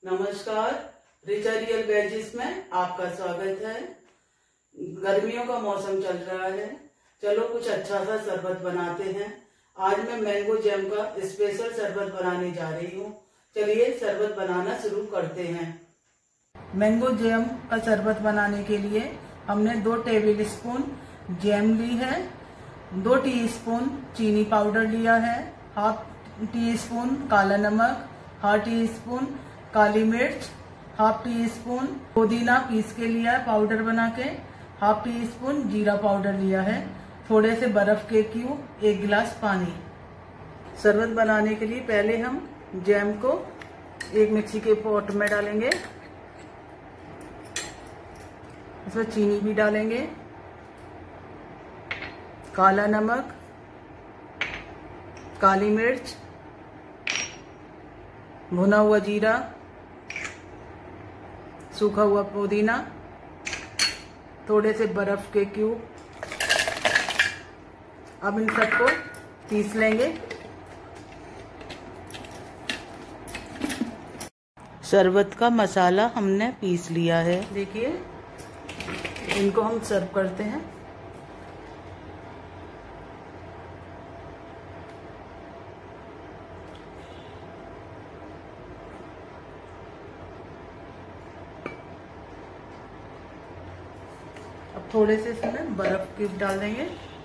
नमस्कार, Richa real wages में आपका स्वागत है। गर्मियों का मौसम चल रहा है, चलो कुछ अच्छा सा शरबत बनाते हैं। आज मैं मैंगो जैम का स्पेशल शरबत बनाने जा रही हूँ। चलिए शरबत बनाना शुरू करते हैं। मैंगो जैम का शरबत बनाने के लिए हमने 2 टेबल स्पून जैम ली है, 2 टीस्पून चीनी पाउडर लिया है, हाफ टी स्पून काला नमक, हाफ टी स्पून काली मिर्च, हाफ टी स्पून पुदीना पीस के लिया है पाउडर बना के, हाफ टी स्पून जीरा पाउडर लिया है, थोड़े से बर्फ के क्यूब, 1 गिलास पानी। शरबत बनाने के लिए पहले हम जैम को एक मिक्सी के पॉट में डालेंगे, इसमें चीनी भी डालेंगे, काला नमक, काली मिर्च, भुना हुआ जीरा, सूखा हुआ पुदीना, थोड़े से बर्फ के क्यूब। अब इन सबको पीस लेंगे। शरबत का मसाला हमने पीस लिया है। देखिए, इनको हम सर्व करते हैं। अब थोड़े से इसमें बर्फ क्यूब डाल देंगे।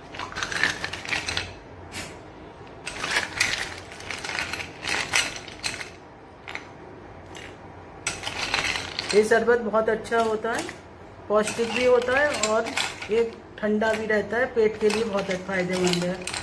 ये शरबत बहुत अच्छा होता है, पौष्टिक भी होता है और ये ठंडा भी रहता है, पेट के लिए बहुत फायदेमंद है।